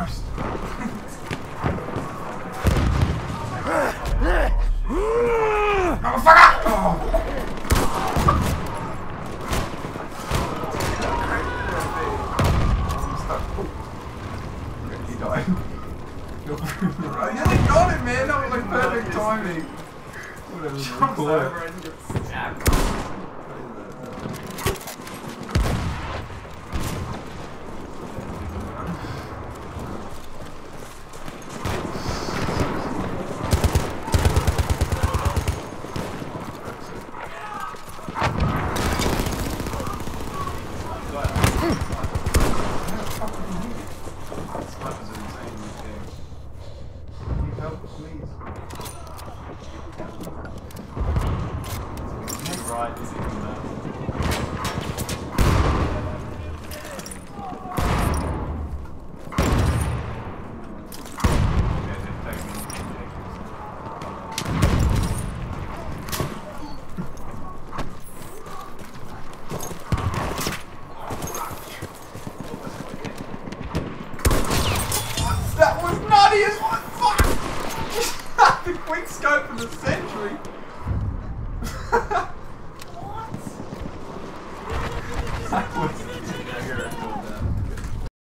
Christ. Motherfucker! Oh. He died. I nearly got him, man. That was like perfect timing. Whatever. Jumps over and gets stabbed. Right, is it coming out? That was nutty as what? Fuck! The quick scope of the century!